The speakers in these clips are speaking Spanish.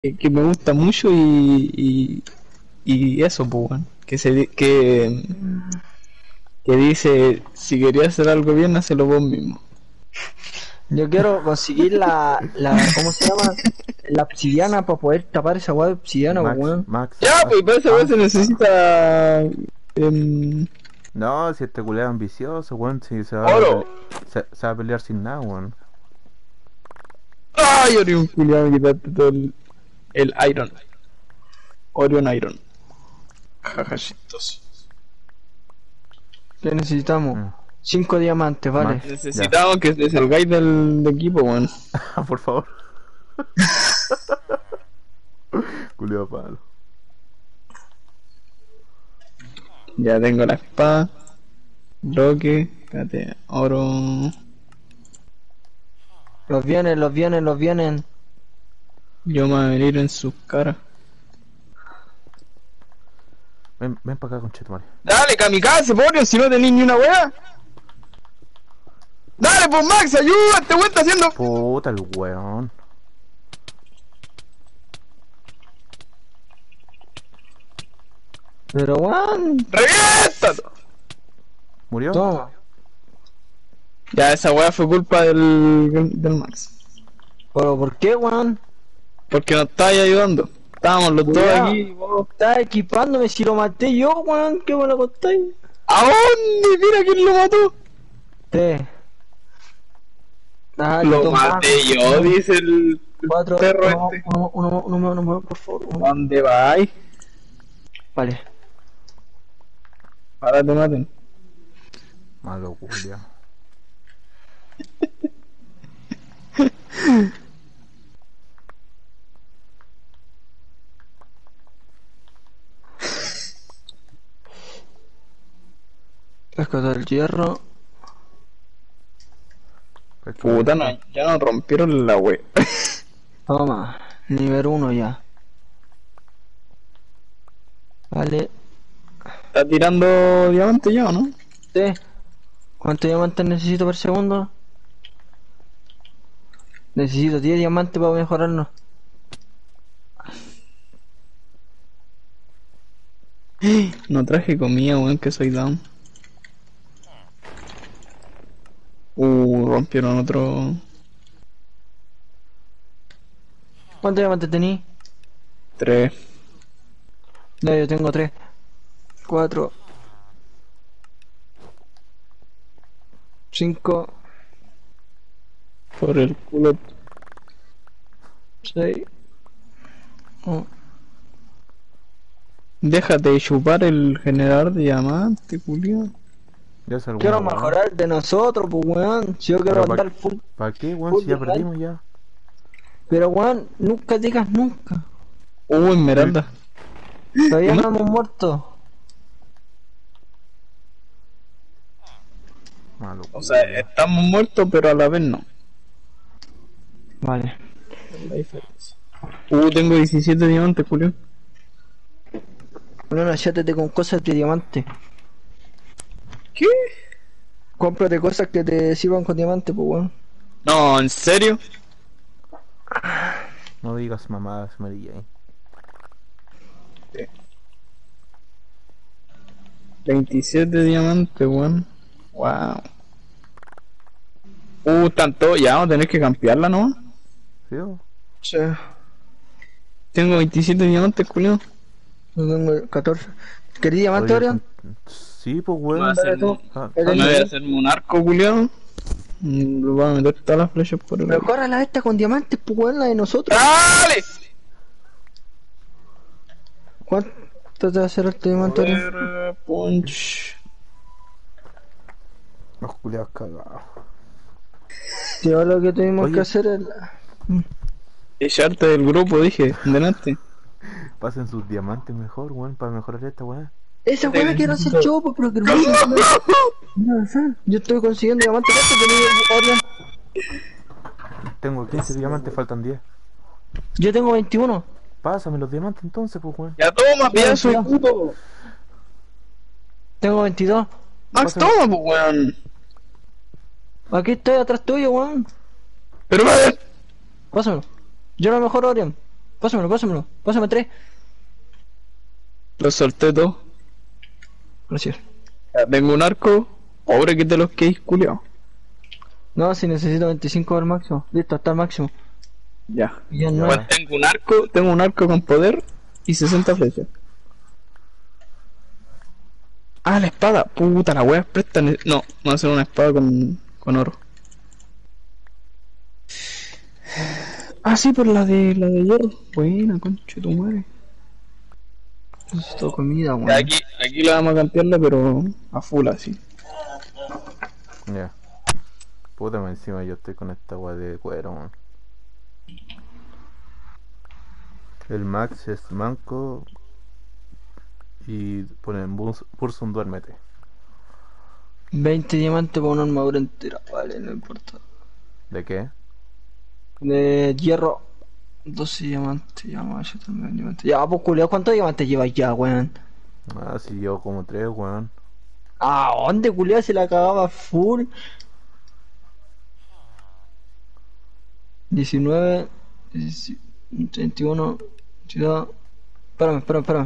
que me gusta mucho y eso, pues, weón. Que dice, si querías hacer algo bien, hacelo vos mismo. Yo quiero conseguir ¿cómo se llama? La obsidiana para poder tapar esa weá de obsidiana, pues, Max, weón. Max, Ya, pues, para esa vez se ah. necesita No, si este culeo es ambicioso, weón, si se va a oro. pelear, se va a pelear sin nada, weón. Ay, Orión, culiado, me quitaste todo el Iron. Orion Iron. Jajachitos. ¿Qué necesitamos? Mm. 5 diamantes, vale. Max, ya. Necesitamos que te salgáis del equipo, weón. Por favor. Culeo palo. Ya tengo la espada. Bloque. Espérate, oro. Los vienen. Yo me voy a venir en sus caras. Ven para acá, conchetumare. Dale, kamikaze, Orion, si no tenés ni una wea. Dale, pues Max, ayuda, este weón está haciendo. Puta el weón. Pero weón, ¡Reviéntalo! ¿Murió? toma. Ya, esa wea fue culpa del Max. Pero ¿por qué, weón? Porque nos estáis ayudando. Estábamos los dos Cuidado. aquí. Y vos... Estás equipándome si lo maté yo, weón. ¿Qué me lo contáis? ¿A dónde? Mira quién lo mató. Te. Dale, Lo toma. maté yo, dice el 4, perro este. uno, por favor. ¿Dónde vais? Vale. Ahora te maten. Malo, culiao. Rescatar el hierro. Puta, no, ya nos rompieron la wea. Toma. Nivel 1 ya. Vale. ¿Está tirando diamante ya o no? T. ¿Cuántos diamantes necesito por segundo? Necesito 10 diamantes para mejorarnos. No traje comida, weón, que soy down. Rompieron otro. ¿Cuántos diamantes tení? 3. No, yo tengo 3. 4. 5. Por el culo. 6. Déjate de chupar el generador de diamante, Julio. Ya es alguna Quiero weá. mejorar el de nosotros, pues weón. Si yo quiero Pero andar full. ¿Para qué, weón? full Si ya de perdimos ya. Pero weón, nunca digas nunca. Esmeralda. Todavía ¿Cómo? no hemos muerto. Malo, O sea, culiao. estamos muertos, pero a la vez no. Vale. La diferencia. Tengo 17 diamantes, Julio. Bueno, achátete con cosas de diamante. ¿Qué? Cómprate cosas que te sirvan con diamante, pues weón. No, ¿en serio? No digas mamadas, Mary Jane. 27 diamantes, weón. Wow. Tanto, ya vamos a tener que campearla, ¿no? ¿Sí? Sí. Tengo 27 diamantes, Julio. Yo tengo 14. ¿Querés diamante, Oye, Orion? sí, pues Me voy a weón. hacer, tú. Ah, Me me voy a hacerme un arco, Julio. Le voy a meter todas las flechas por el Pero arco. córrala esta con diamantes, pues weón, la de nosotros. ¡Dale! ¿Cuánto te va a hacer este diamante, Orion? Punch. los culiados cagados. Yo lo que tuvimos Oye. que hacer es Echarte del grupo, dije, delante. Pasen sus diamantes mejor, weón, para mejorar esta weá. esa weá quiero hacer yo, pues, pero que no. Yo estoy consiguiendo diamantes. ¿Cuánto tenía, Orion? Tengo 15 diamantes, faltan 10. Yo tengo 21. Pásame los diamantes entonces, pues weón. Ya toma, pienso, ya. puto. Tengo 22. Max, Pásame. toma, pues, weón. Aquí estoy atrás tuyo, weón. Pero, weón. Pásame. Yo lo mejor, Orion. Pásame 3. Los solté todos. Gracias. Ya tengo un arco. Pobre que te los queis, culiao. No, si necesito 25 al máximo. Listo, está al máximo. Ya. Y ya no. Igual tengo un arco con poder y 60 flechas. Ah, la espada. Puta, la wea presta. No, vamos a hacer una espada con oro. Ah, sí, por la de hierro. Buena, concha de tu madre. Necesito comida, Ya, weón. aquí la vamos a cambiarla, pero a full así. Ya. Puta, más encima yo estoy con esta agua de cuero, man. El Max es manco. Y ponen Bursum, duérmete. 20 diamantes por una armadura entera. Vale, no importa. ¿De qué? De hierro. 12 diamantes. Ya, yo también diamantes. Ya, pues culiao, ¿cuántos diamantes llevas ya, weón? Ah, sí, yo como 3, weón. Ah, ¿dónde culiao se la cagaba full? 19, 31, 22. Espérame.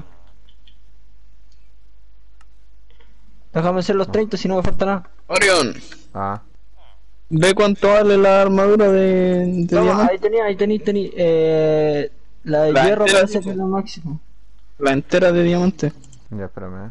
Déjame hacer los 30 si no me falta nada. Orión, Ah, ve cuánto vale la armadura de Toma, diamante. ahí tení. La de La hierro entera, parece sí, que es lo máximo. La entera de diamante. ya espérame.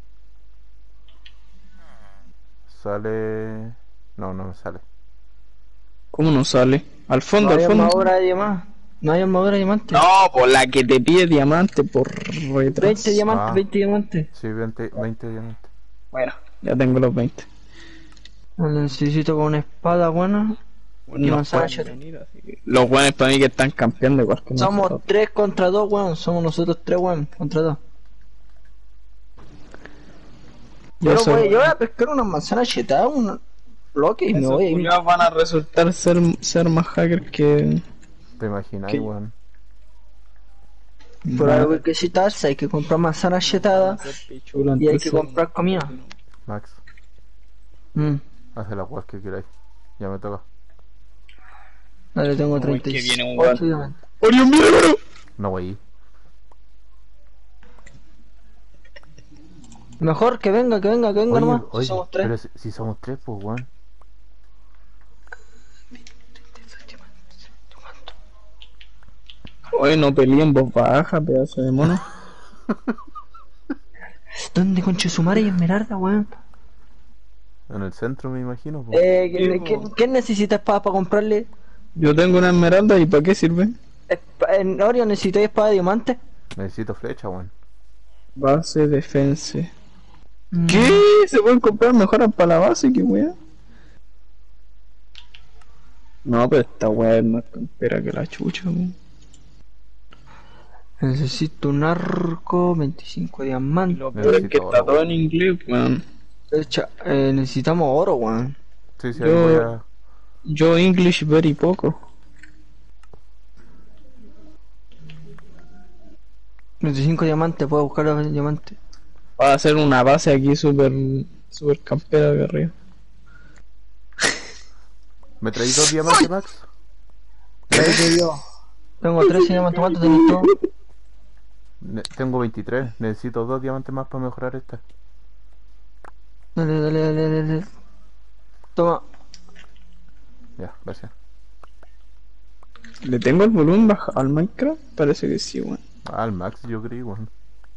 Sale... No, no me sale. ¿Cómo no sale? Al No fondo, hay al fondo. armadura de diamante. No hay armadura de diamante. No, por la que te pide diamante por retrás. 20 diamantes, Ah. 20 diamantes. Sí, 20 diamantes. Bueno, ya tengo los 20. Lo necesito con una espada buena. Y No manzana pueden chata. venir, así que... Los buenos para mí que están campeando igual que Somos nosotros. 3 contra 2, weón. Somos nosotros 3, weón. Contra 2. Yo soy- Yo voy a pescar una manzana chetada, un bloque y me Esos voy a ir. culiados van a resultar ser más hackers que... ¿Te imaginas, ¿Qué? weón? Por algo hay que citarse, hay que comprar manzana chetada y hay que comprar comida. Max, Mm. haz las weas que queráis. Ya me toca. Dale, tengo Uy, que viene un 38 weón. diamantes. ¡Orión, mira, hermano! No, wey. Mejor que venga nomás. Oye, Somos 3. pero si somos 3, pues, weón. Oye, no peleen voz baja, pedazo de mono. ¿Dónde conche su madre y Esmeralda, weón? En el centro, me imagino, pues. ¿Quién necesita espada para comprarle? Yo tengo una esmeralda y ¿para qué sirve? En Orion necesito espada de diamante. Necesito flecha, weón. Base, defensa. Mm. ¿Qué? ¿Se pueden comprar mejoras para la base? ¿Qué wea? No, pero esta wea es más campera que la chucha, weón. Necesito un arco, 25 diamantes. Lo peor es que está todo en inglés, weón. Necesitamos oro, weón. Sí, sí, Yo- ahí voy a... Yo English very poco. 25 diamantes, puedo buscar los diamantes. Va a hacer una base aquí super campera de arriba. ¿Me traéis 2 diamantes, Max? Tengo 13 diamantes, ¿cuánto tenés tú? Tengo 23. Necesito 2 diamantes más para mejorar esta. Dale. Toma. Ya, gracias. ¿Le tengo el volumen bajado al Minecraft? Parece que sí, weón. Ah, al Max yo creí, weón.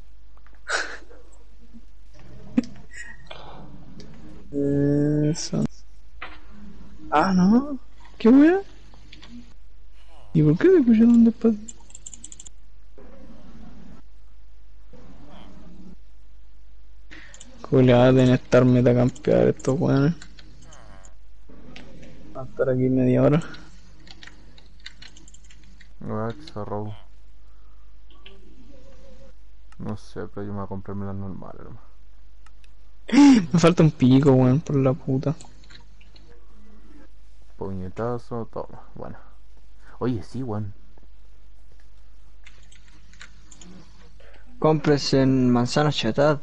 Eso. Ah, no. ¿Qué wea? ¿Y por qué me pusieron después? Culeada de estar metacampear estos weones. Va a estar aquí media hora. Max, robo. No sé, pero yo me voy a comprarme las normales, hermano. Me falta un pico, weón, por la puta. Puñetazo, toma. Bueno. Oye, sí, weón. Compres en manzanas chatadas.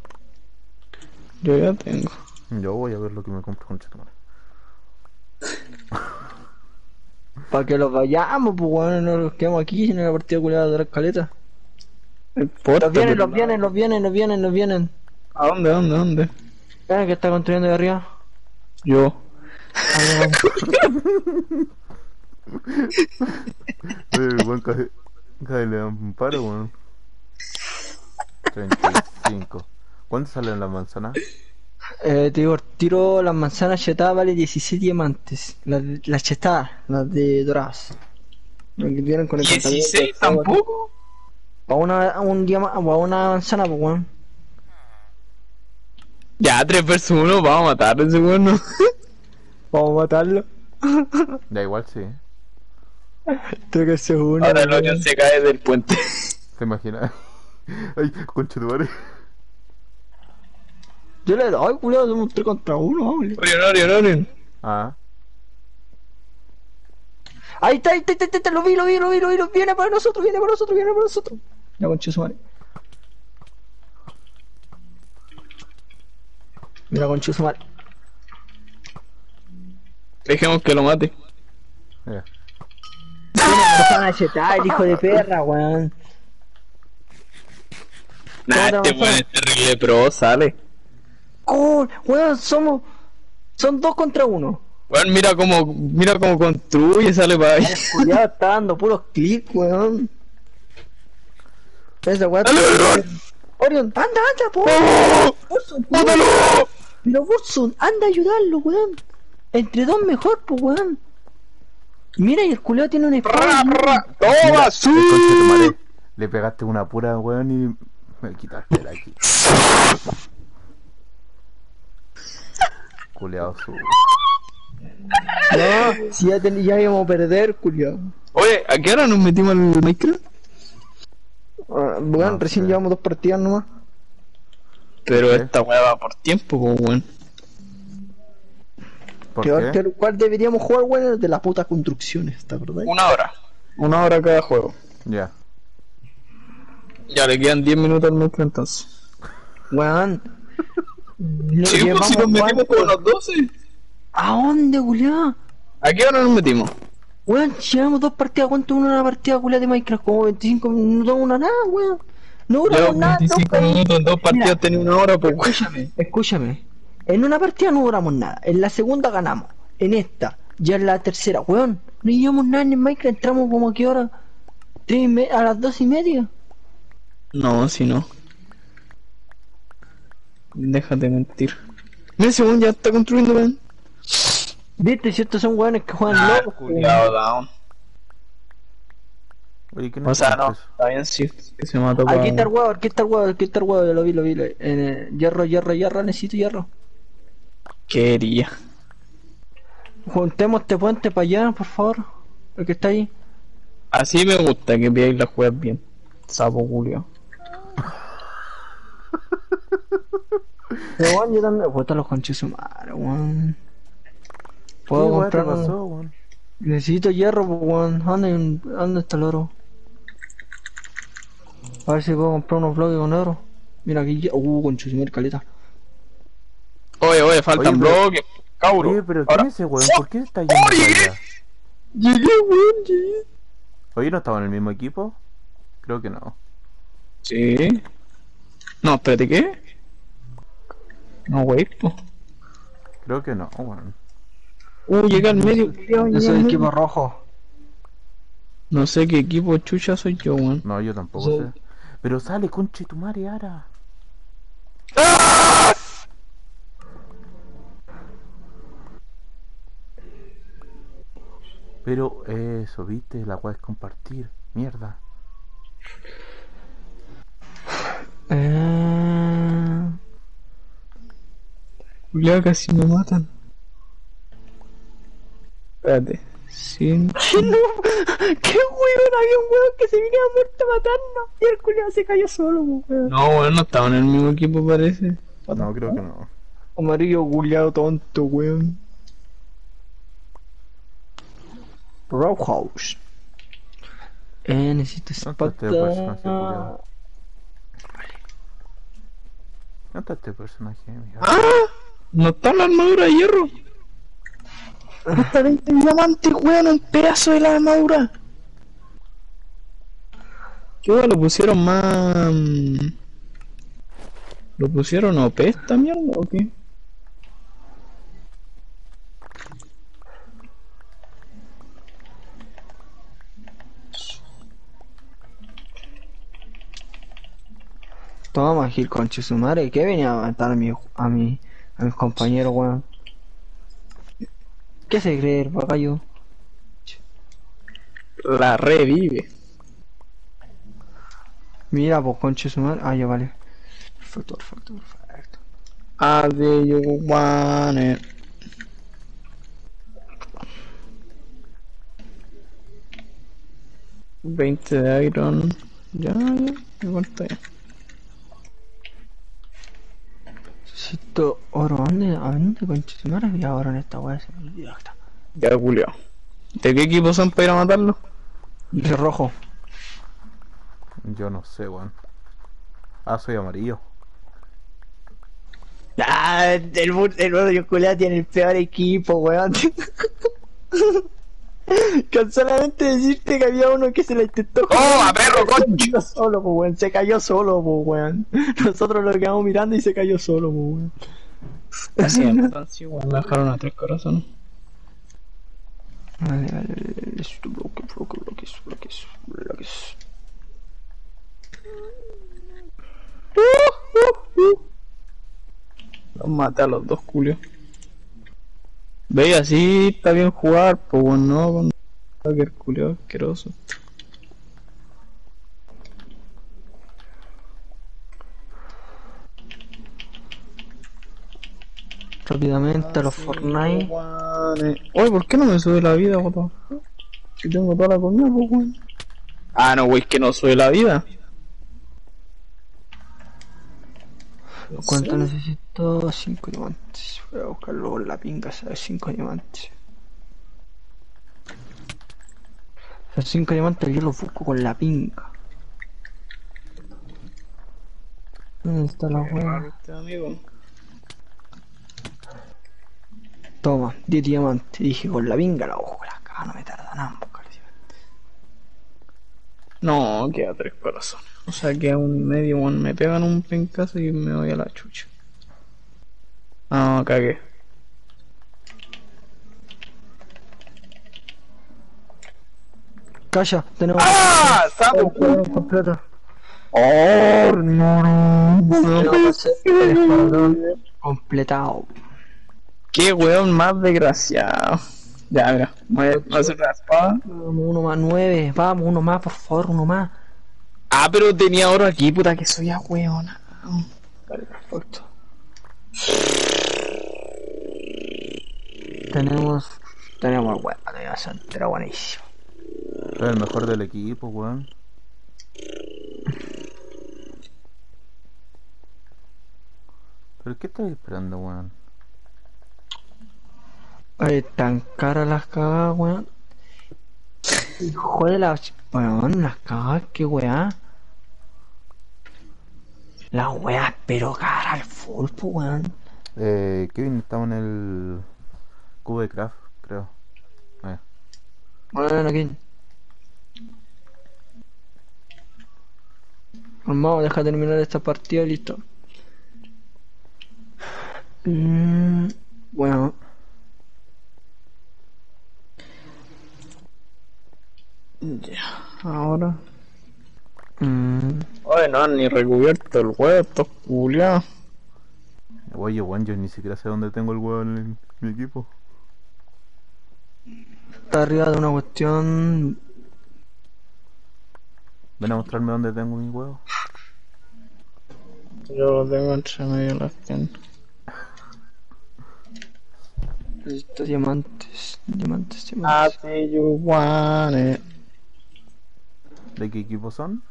Yo ya tengo. Yo voy a ver lo que me compro con Chetumare. Para que los vayamos, pues weón, no los quedamos aquí en la partida culiada de la escaleta. No importa, Los vienen, pero- los vienen. ¿A dónde, dónde, dónde? ¿Quién que está construyendo de arriba? Yo. Ahí vamos. El buen cae le da un paro, weón. 35. ¿Cuánto salen las manzanas? Te digo, tiro las manzanas chetadas vale 17 diamantes. Las chetadas, las de doradas. Las que vienen con el 16 tampoco. Para una manzana, pues weón. Ya, 3 versus 1, vamos a matar a ese weón, ¿no? Vamos a matarlo. Da igual, sí. 3 versus 1. Ahora el Orion se cae del puente. ¿Te imaginas? Ay, concha tu madre. Yo le doy, culiado, somos 3 contra 1, vamos. Orion. Ah, Ahí está, lo vi, viene para nosotros. Ya, concha su madre. Mira, concha su madre. Dejemos que lo mate. ya. Tiene manzana chetada, el hijo de perra, weón. Nah, ¿Cómo te este avanzó? weón es terrible pro, sale. Oh, weón, son 2 contra 1. Weón, mira cómo construye, sale para ahí. Culiado está dando puros clics, weón. Esa weón. Orion, anda, po. Burson, ¡Mátalo! pero Burson, anda a ayudarlo, weón. Entre dos mejor, pues, weón. Mira, y el culiado tiene una espada. ¡Toma, El su! concha de tu madre. Le pegaste una pura, weón, y me quitaste de aquí. Culeado su. No, si ya íbamos a perder, culiado. Oye, ¿a qué hora nos metimos al Minecraft? Weón, No, recién sí. llevamos 2 partidas nomás. Pero ¿Qué? esta weá va por tiempo, pues, weón. ¿Por qué? ¿Cuál deberíamos jugar, weón? El de las putas construcciones, ¿te acordás? 1 hora. 1 hora cada juego. Ya. Ya le quedan 10 minutos al Minecraft entonces. Weón. Lo Sí, pues si nos metimos con los 12. ¿A dónde, culiado? ¿A qué hora nos metimos? Weón, llevamos 2 partidas, ¿cuánto una partida culiada de Minecraft? Como 25 minutos, una nada, weón. No Ya duramos nada, 25 no, minutos, en 2 partidas Mira, tenía 1 hora, pues, weón. Escúchame. En una partida no duramos nada, en la segunda ganamos, en esta, ya en la tercera, weón, no llevamos nada en el Minecraft, entramos como a qué hora, a las 2:30. No, si no. Déjate mentir. Mira, ese weón ya está construyendo, weón. Viste, si estos son weones que juegan locos, weón. culiao, down. Oye, ¿qué O sea, no, eso? está bien, sí. Que se mató Aquí está el huevo, ya lo vi, hierro, necesito hierro. Quería. Juntemos este puente para allá, por favor, el que está ahí. Así me gusta que veáis las juegas bien. Sapo Julio. Pero weón, yo también, puta los conchos su madre, weón. ¿Qué Puedo weón te comprar pasó, weón? Necesito hierro, pues, weón. ¿Dónde está el oro? A ver si puedo comprar unos bloques con oro. Mira aquí, concho, si me caleta. Oye, faltan Oye, pero- bloques. Cauro. Oye, pero Ahora- ¿quién es ese weón? ¿Por qué está yendo para allá? Llegué, weón, llegué. Oye, ¿no estaba en el mismo equipo? Creo que no. Sí. No, espérate, ¿qué? No, wey, po. Creo que no, weón. Llega al medio, culiao, Yo llega soy al el medio. equipo rojo. No sé qué equipo chucha soy yo, weón. No, yo tampoco Sí. sé. Pero sale, conche tu madre, Ara. Pero eso, viste, la weá es compartir. Mierda. Culiao, casi me matan. Espérate. Sí. ¡Qué weón! Había un weón que se venía muerto a matarnos. Y el culiao se cayó solo, weón. No, weón, no estaba en el mismo equipo, parece. No, creo que no. Amarillo culiao tonto, weón. Rowhouse. Necesito No está este espata. personaje, culiao. ¿Dónde está este personaje, mija? No está en la armadura de hierro. Cuesta 20 diamantes, weón, un pedazo de la armadura. ¿Qué weón lo pusieron más? ¿Lo pusieron OP esta mierda o qué? Toma, Gil, conche su madre. ¿Qué venía a matar a mis compañeros, weón? ¿Qué se cree el bacayo? La revive. Mira, pues conche su madre. Ah, ya vale. Perfecto, perfecto, perfecto. Ah, de you want it. $20 de iron. Ya, igual está bien. Necesito oro. ¿A dónde conche su madre había oro en esta weá? Se me olvidó. Está. Ya, Julio. ¿De qué equipo son para ir a matarlo? De rojo. Yo no sé, weón. Ah, soy amarillo. Ah, el Bordo Culeado tiene el peor equipo, weón. Con solamente decirte que había uno que se la intentó. ¡Oh, a perro, concho! Solo, pues, weón. Se cayó solo, pues, weón. Nosotros lo quedamos mirando y se cayó solo, pues, weón. Así es, así, weón. Me dejaron a 3 corazones. Vale. Bloques. Los maté a los dos, Julio. Veis, así está bien jugar, pues bueno, no con hacker Julio asqueroso. Rápidamente a los Fortnite. Oye, ¿por qué no me sube la vida, guapo? Si tengo toda la comida, pues weón. Ah, no, wey, que no sube la vida. ¿Cuánto necesito? 5 diamantes. Voy a buscarlo con la pinga, ¿sabes? 5 diamantes. Esos 5 diamantes yo los busco con la pinga. ¿Dónde está la hueá? Amigo. Toma, 10 diamantes. Dije con la pinga la busco, la caga, no me tarda nada en buscar diamantes. No, queda 3 corazones. O sea, queda un medio, weón. Me pegan un pencazo y me voy a la chucha. Ah, no, cagué. Calla, tenemos. ¡Ah! ¡Sapo! Completo. ¡Oh, no! Tenemos el escuadrón completado. ¡Qué weón más desgraciado! Ya, mira, voy a hacer la espada. Vamos, uno más 9. Vamos, uno más, por favor, uno más. Ah, pero tenía oro aquí, puta que soy a weona. Vale, perfecto. Tenemos weón, tenemos entera buenísimo. Soy el mejor del equipo, weón. ¿Pero qué estoy esperando, weón? Ay, tan caras las cagadas, weón. Hijo de la... Weón, las cagadas, qué weá. Las weas, pero cara al full, pues, weón. Kevin, estamos en el cubo de craft, creo. Bueno, aquí. Vamos, deja terminar esta partida y listo. Bueno. Ya, ahora. Oye, no han ni recubierto el huevo, estos culiados. Oye, weón, yo ni siquiera sé dónde tengo el huevo en mi equipo. Está arriba de una cuestión. Ven a mostrarme dónde tengo mi huevo. Yo lo tengo entre medio de las piernas. Necesito diamantes. Ah, sí, you want it. ¿De qué equipo son?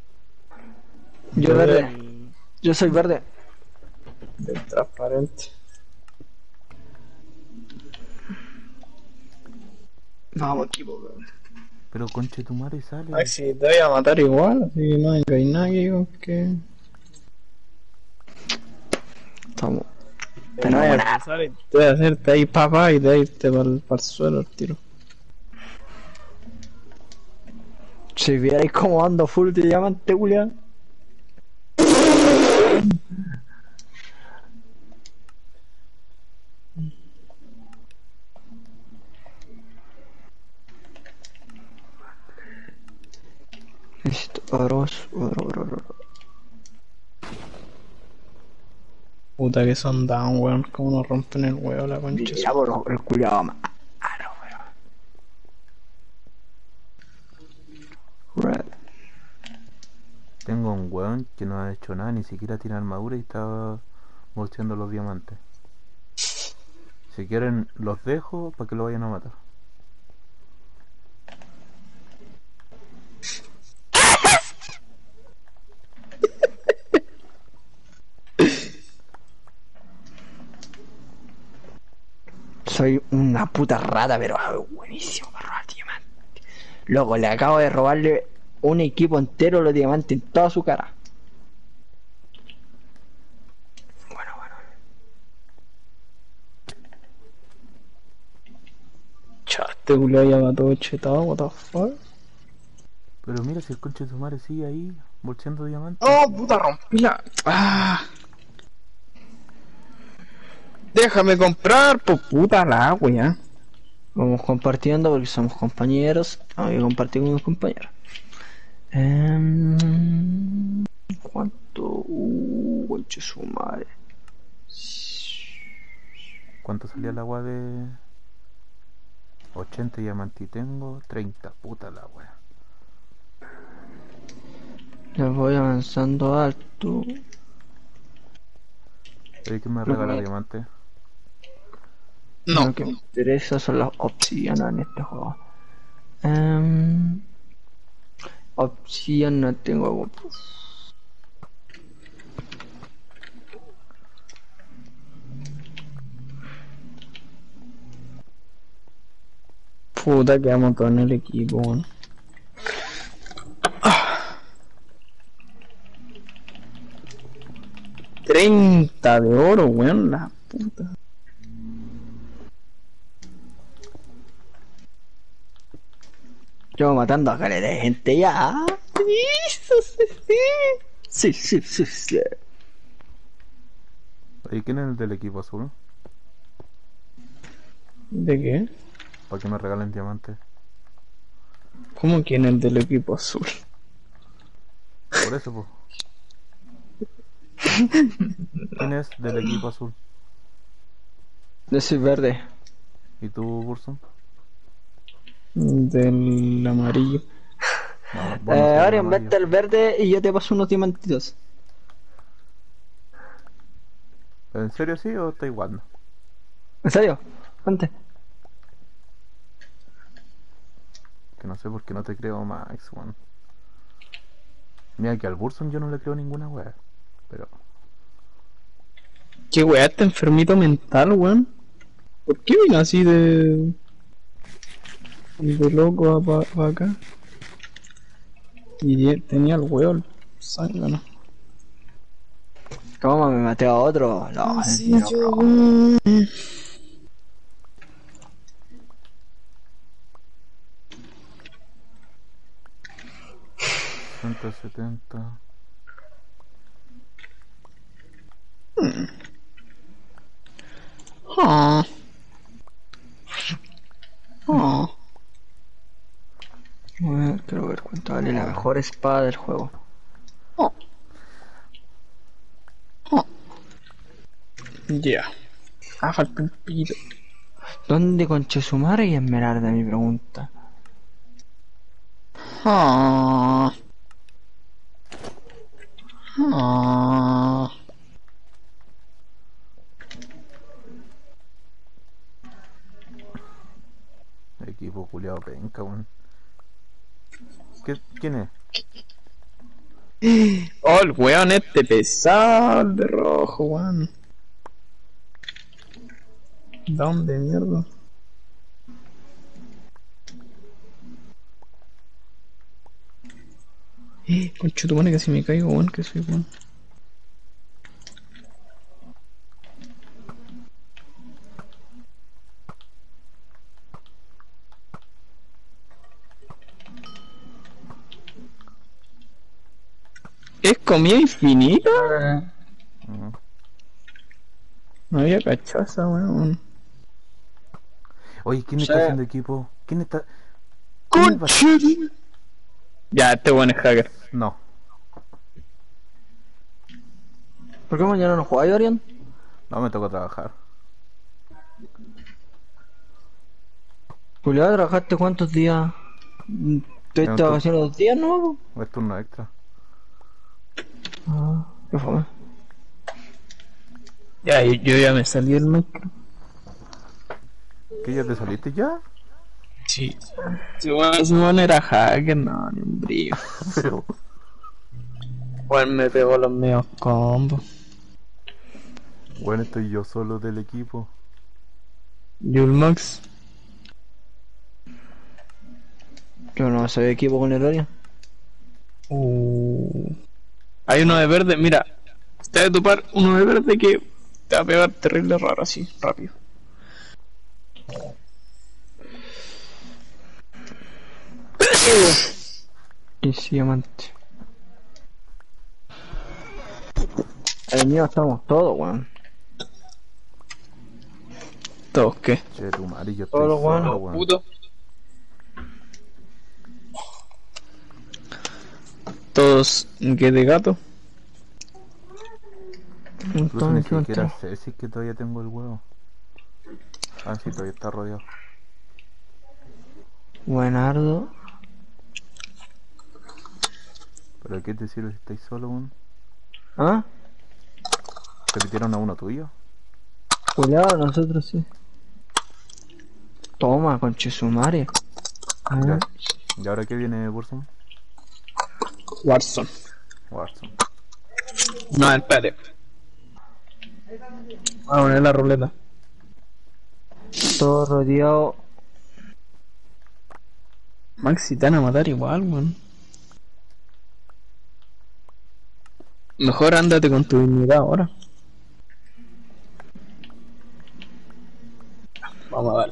Yo verde. Yo soy verde. Del transparente. Vamos, equipo, weón. Pero conche tu madre sale. Ay, si te voy a matar igual, así que no hay nadie con que. Estamos. Pero no bueno, vaya a pasar y te voy a hacerte ahí papá y te irte para el suelo al tiro. si vierais cómo ando full de diamante, Julián. Necesito oro. Puta que son down, weón. Como nos rompen el huevo la concha. Mira, por el culiado malo, weón. Red. Tengo un weón que no ha hecho nada, ni siquiera tiene armadura y está bolseando los diamantes. Si quieren, los dejo para que lo vayan a matar. Soy una puta rata, pero buenísimo para robar diamantes. Loco, le acabo de robarle un equipo entero los diamantes en toda su cara. Bueno. Chaste, culiao, ya va todo chetado, what the fuck. Pero mira si el conche de su madre sigue ahí, bolseando diamantes. Oh, puta, rompí la. Ah. Déjame comprar, pues puta la wea. Vamos compartiendo porque somos compañeros. Voy a compartir con mis compañeros. ¿Cuánto? Conche su madre. ¿Cuánto salía el agua de 80 diamantes? Y tengo 30, puta la wea. Ya voy avanzando alto. ¿Pero quién me regala diamantes? No. Lo que me interesa son las obsidianas en este juego. Obsidiana tengo. Puta, quedamos todos en el equipo, weón. 30 de oro, weón, la puta. Yo matando a caleta de gente ya. Sí. ¿Y quién es el del equipo azul? ¿De qué? ¿Para que me regalen diamantes? ¿Cómo quién es el del equipo azul? Por eso, pues. ¿Quién es del equipo azul? Yo soy verde. ¿Y tú, Burson? Del amarillo. No, vos no sois Ahora del en vez amarillo. del verde y yo te paso unos diamantitos. ¿En serio sí o estáis jugando? ¿En serio? Antes. Que no sé por qué no te creo, Max, weón. Mira que al Burson yo no le creo ninguna wea. Pero ¿Qué weá, este enfermito mental, weón? ¿Por qué vino así de loco para acá? Y tenía el weón, zángano. ¿Cómo me maté a otro? No, Así no, yo, no. weón. 170. Ah. Ah. Quiero ver cuánto vale la mejor espada del juego. Ah. Ah. Ya. Ah, falta un pito. ¿Dónde conche su madre y Esmeralda? Mi pregunta. Ah. Ah. Equipo culiado penca, weón. ¿Quién es? Oh, el weón este pesado, el de rojo, weón. ¿Dónde mierda? Concho, tu pone que si me caigo, weón, que soy weón. ¿Es comida infinita? Mm. No había cachado esa weón. Oye, ¿quién Sí. está haciendo equipo? ¿Quién está...? ¿Quién es Ya, este weón es hacker. No. ¿Por qué mañana no jugáis, Orion? No, me tocó trabajar. Julián, ¿trabajaste cuántos días? Es ¿Tuviste vacaciones 2 días, no? es turno extra. Ah, qué fue. Ya, yo ya me salí del micro. ¿Qué, ya te saliste ya? Sí. Si weón era hacker, no, ni un brillo. Pero... Weón me pegó los medios combos. Bueno, estoy yo solo del equipo. Yulmax. Yo no soy equipo con el Orion. Hay uno de verde, mira. Te va a topar uno de verde que te va a pegar terrible raro así, rápido. Y sí, diamante. El mío estamos todos, weón. ¿Todos qué? Che, tu madre, yo Todos estoy los solo, buenos, weón. Puto. Todos que de gato. Incluso ni Entonces, siquiera sé si es que todavía tengo el huevo. Ah, sí, todavía está rodeado. Buenardo. ¿Pero qué te sirve si estáis solo, weón? ¿Ah? ¿Te metieron a uno tuyo? Cuidado, nosotros sí. Toma, conchesumare. Ya. Ah, ¿Y ahora qué viene, Bursum? Warzone. Warzone. No, espérate. Vamos a poner la ruleta. todo rodeado. Maxi, te van a matar igual, weón. Mejor ándate con tu dignidad ahora. Vamos a darle.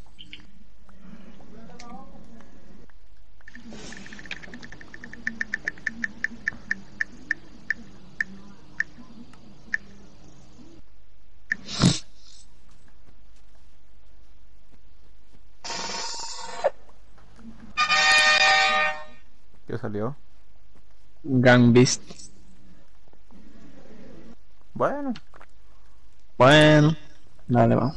¿Qué salió? Gang Beast. Bueno. Bueno, dale, vamos.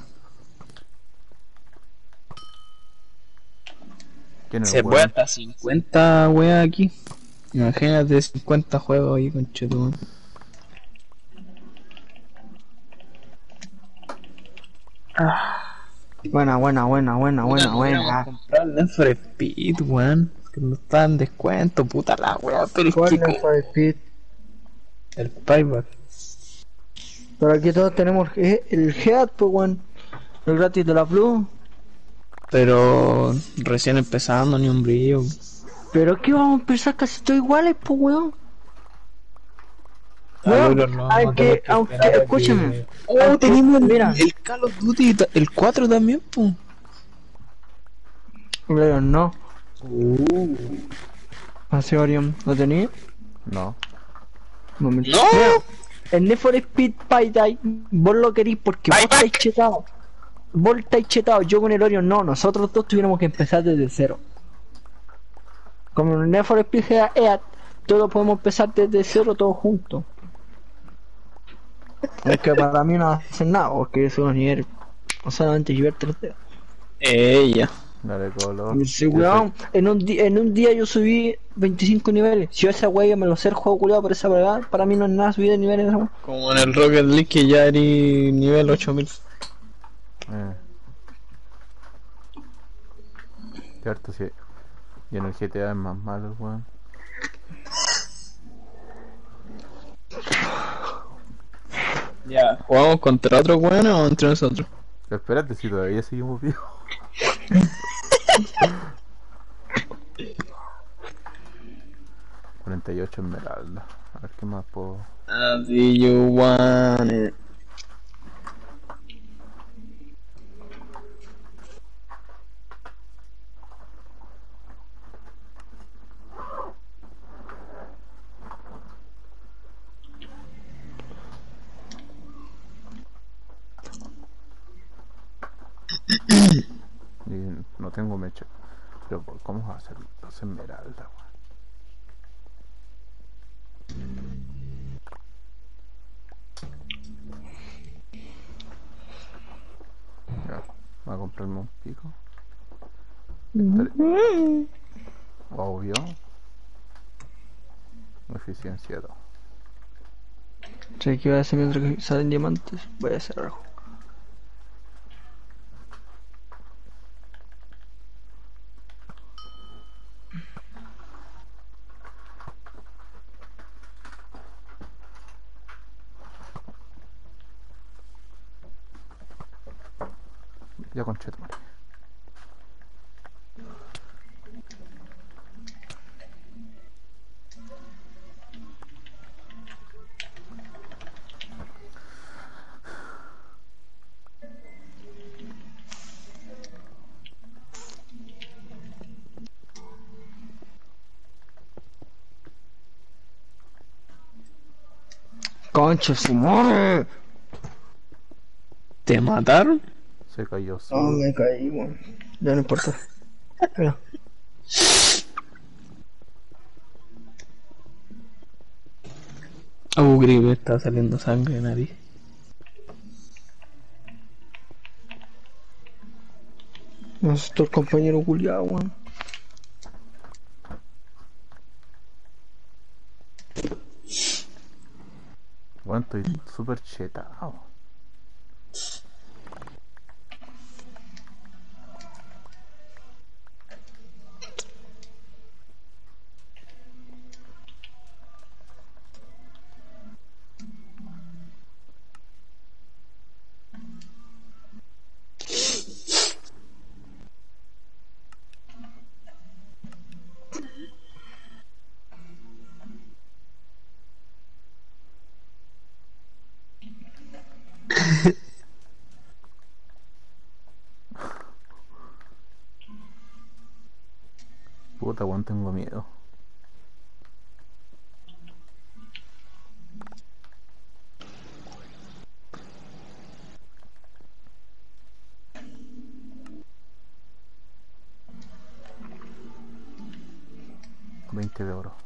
¿Quién es Se el puede huevo? hasta 50 weas aquí. Imagínate 50 juegos ahí con chetón. Buena, buena, buena, buena, buena, buena. Comprar el Need for Speed, weón. Que no está en descuento, puta la wea. Pero es ¿Cuál que es el Speed? el payback. Pero aquí todos tenemos el Head, pues, weón. El gratis de la Plus. Pero recién empezando, ni un brillo. Pero aquí vamos a empezar casi todos iguales, pues, weón. Weón, Algo no vamos a tener que aunque, esperar a escúchame. que- Oh, tenemos mira. el Call of Duty, el 4 también, pues. Pero no. Así, Orion, ¿lo tenía? No. No. ¡No! Mira, el Need for Speed Payday, vos lo querís porque vos estáis chetados. Vos estáis chetados, yo con el Orion no. Nosotros dos tuviéramos que empezar desde cero. Como en el Need for Speed EAD, todos podemos empezar desde cero, todos juntos. Es que para mí no hacen nada, porque eso no es nivel. No solamente llevar 3D. Ella. Dale color. Sí, weón, en un día yo subí 25 niveles. Si yo esa wea me lo sé el juego culiado por esa verdad, para mí no es nada subir de niveles esa wea. Como en el Rocket League que ya eres nivel 8000. Cierto, sí. Y en el GTA es más malo, weón. Ya. ¿Jugamos contra otro weón o entre nosotros? Pero espérate, si todavía seguimos vivos. $48 esmeralda. A ver qué más puedo. As you want it. no tengo mecha. Pero ¿cómo va a ser los esmeraldas, weón? Ya, voy a comprarme un pico. Obvio. Eficiencia 2. Sé que voy a hacer mientras que salen diamantes. Voy a hacer algo. Ya conchetumare. Concha su madre. ¿Te mataron? Se cayó No, solo. me caí, weón. Ya no importa. Mira. Gris, me está saliendo sangre de nariz. No sé, estos compañeros culiados, weón. Bueno, estoy súper chetado. Puta, weón, tengo miedo. $20 de oro.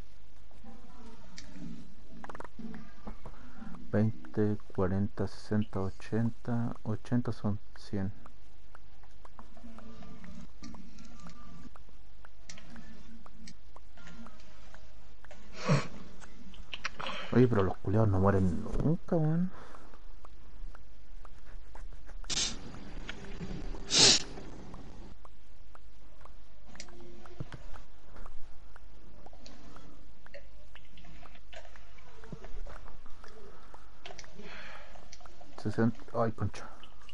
20, 40, 60, 80. 80 son 100. Oye, pero los culiados no mueren nunca, weón. Ay, concha.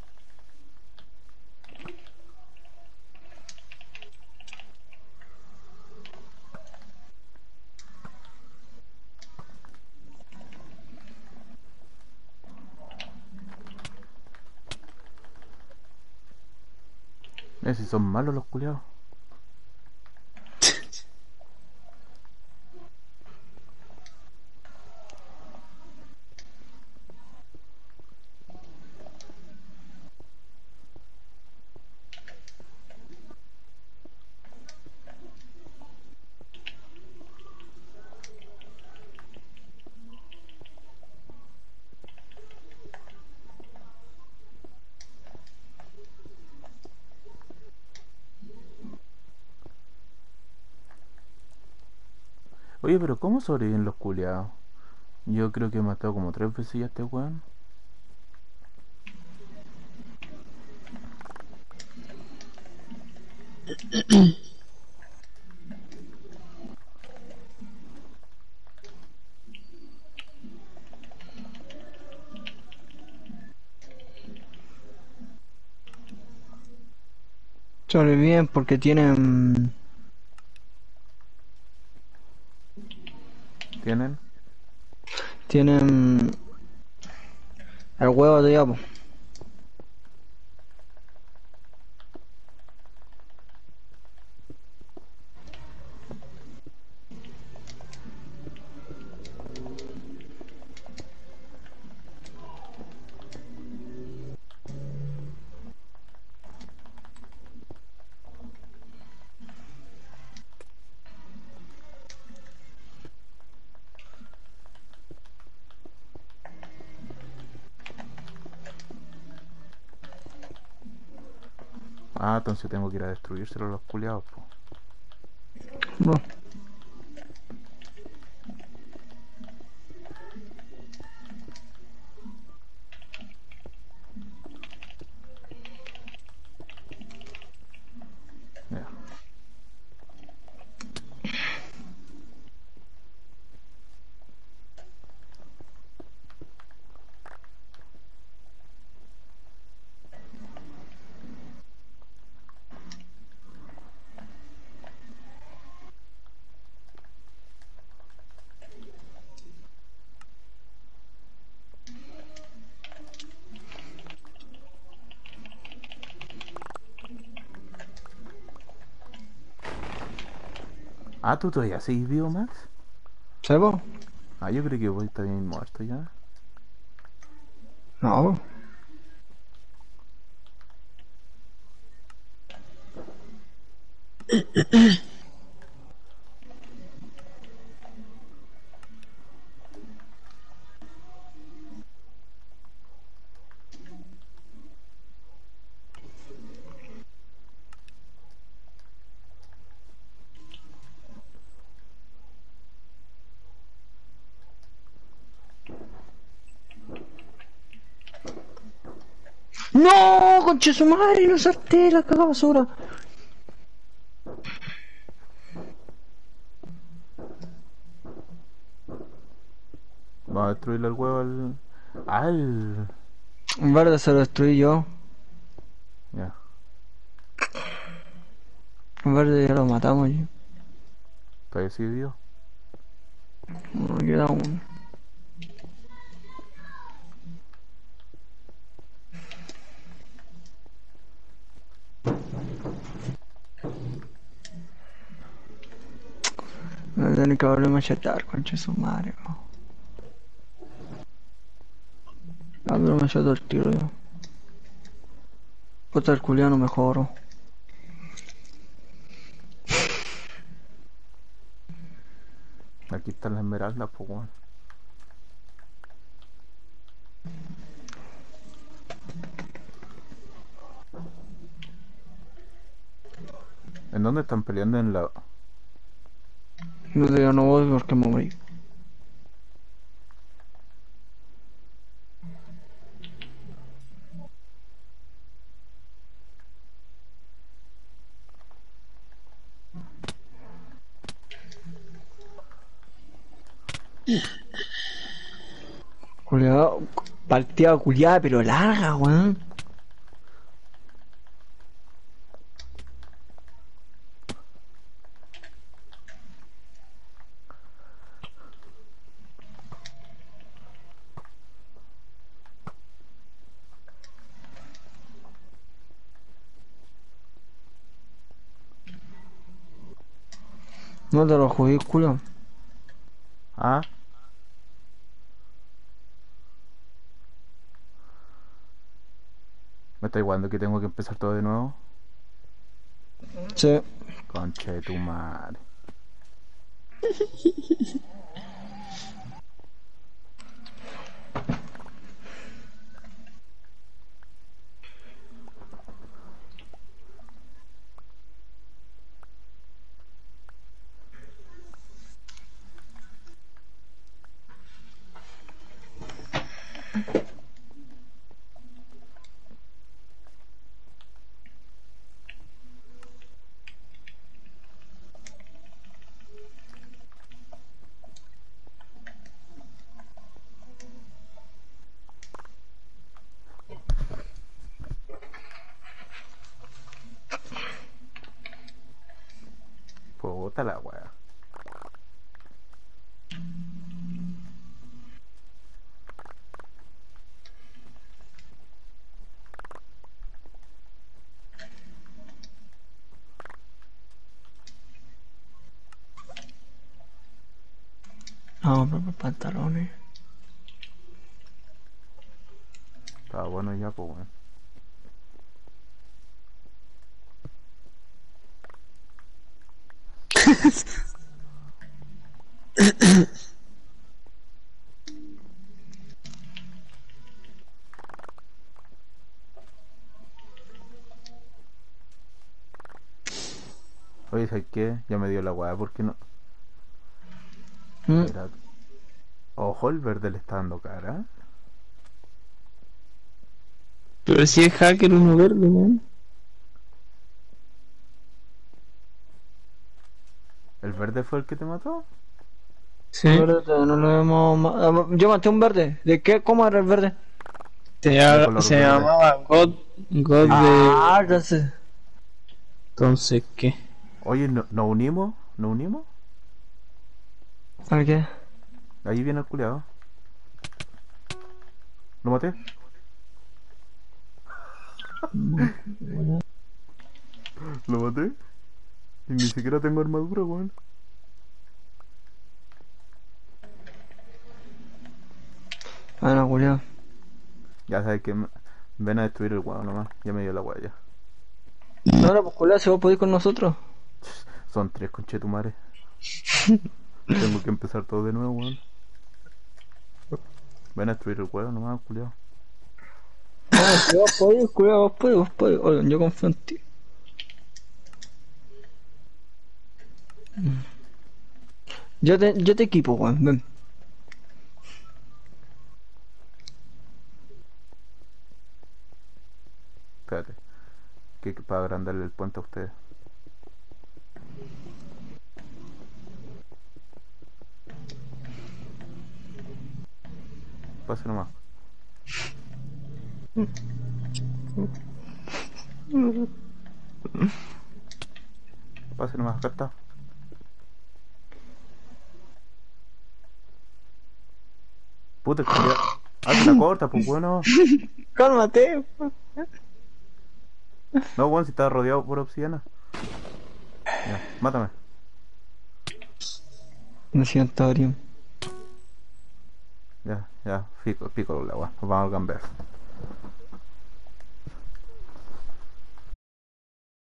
Si son malos los culiados. Oye, pero ¿cómo sobreviven los culiados? Yo creo que he matado como 3 veces ya a este weón. Sobreviven porque tienen... ¿Tienen? Tienen... El huevo de diablo. Ah, entonces tengo que ir a destruírselo a los culiados, po. No. Ya. Ah, ¿tú todavía seguís vivo, Max? ¿Sebo? Ah, yo creo que vos estás bien muerto ya. No. ¡No! ¡Conche su madre! ¡No salté la cagada basura! Vamos a destruirle el huevo al... ¡Al! En verde se lo destruí yo. Ya. En verde ya lo matamos yo. ¿Todavía sigue vivo? No queda uno. Me voy a tener que volver a machetar, conche su madre. Ah, pero me echó todo el tiro yo. Puta, el culiano mejoró. Aquí están las esmeraldas, pues, weón. ¿En dónde están peleando? En la... No sé, yo no voy porque me morí. Culiado, partida culiada, pero larga, weón. No te lo jodí, culo. Ah, me está igualando que tengo que empezar todo de nuevo. Sí. Conche de tu madre. Puta la wea. No, pero por pantalones. Estaba bueno ya, pues, weón. ¿sabes qué? Ya me dio la weá, ¿por qué no? Mm. Espera. Ojo, el verde le está dando cara. Pero si es hacker uno verde, weón. ¿El verde fue el que te mató? Sí. Verde, no lo hemos... Yo maté un verde. ¿De qué? ¿Cómo era el verde? De color Se verde. llamaba God Sí. de... Ah, ya sé. Entonces, ¿qué? Oye, ¿nos unimos? ¿Nos unimos? ¿A qué? Ahí viene el culiado. ¿Lo maté? ¿Lo maté? Y ni siquiera tengo armadura, weón. Ah, no, culiao. Ya sabes que ven a destruir el weón nomás. Ya me dio la weá ya. No, no, pues culiao, si vos podés con nosotros. Son 3 conchetumares. Tengo que empezar todo de nuevo, weón. Ven a destruir el weón nomás, culiado. No, si vos podés, culiao, vos podés. Oigan, yo confío en ti. Yo te equipo, weón. Ven. Espérate. Que para agrandarle el puente a ustedes. Pase nomás. Pase nomás, acá está. Puta, culiado. Hazte la corta, pues bueno. Cálmate. No, weón, si estás rodeado por obsidiana. Ya, mátame. Lo siento, Orión. Ya, pico la weón. Nos vamos al gamber.